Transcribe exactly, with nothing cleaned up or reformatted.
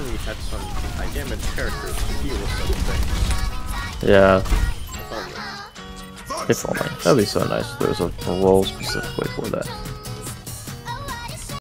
we had some high damage characters to deal with something. Yeah. If only. That'd be so nice if there was a role specifically for that.